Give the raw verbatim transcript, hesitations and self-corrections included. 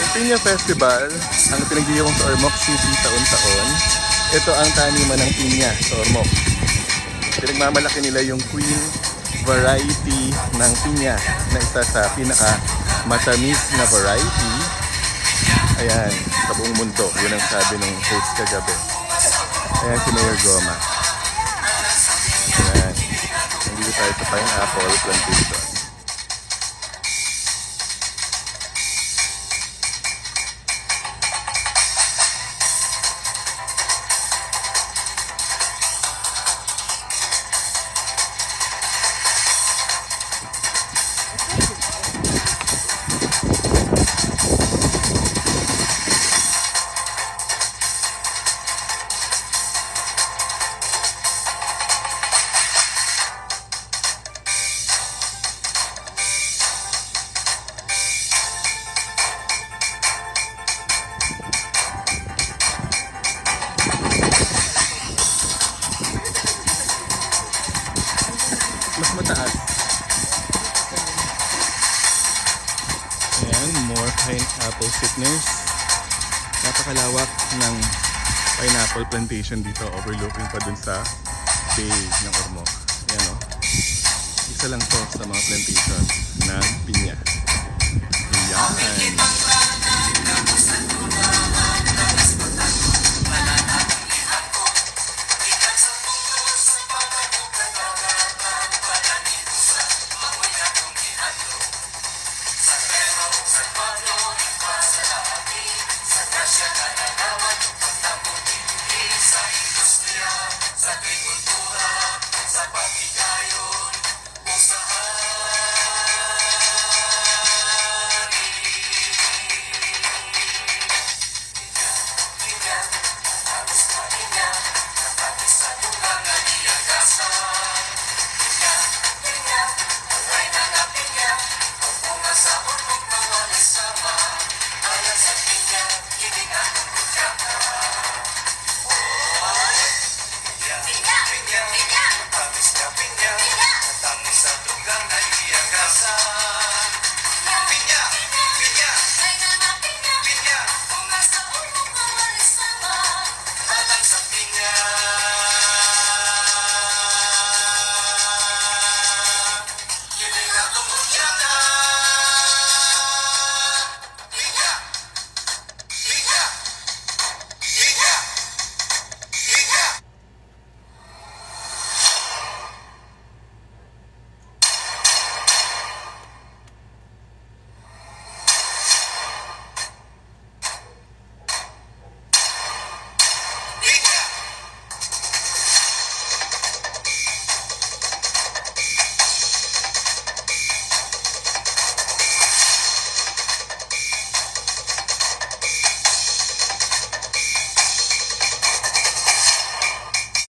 Piña Festival, ang pinagdiriwang sa Ormoc City taon-taon. Ito ang taniman ng piña sa Ormoc. Pinagmamalaki nila yung Queen variety ng piña na isa sa pinaka matamis na variety. Ayan, sa buong mundo. Yun ang sabi ng host kagabi. Ayan si Mayor Goma. Ayan. Nandito tayo sa pineapple plantation. Mas mataas. Ayan, more pineapple sweeteners. Napakalawak ng pineapple plantation dito, overlooking pa dun sa bay ng Ormoc. Ayan o. Isa lang to sa mga plantation ng pinya. Ayan.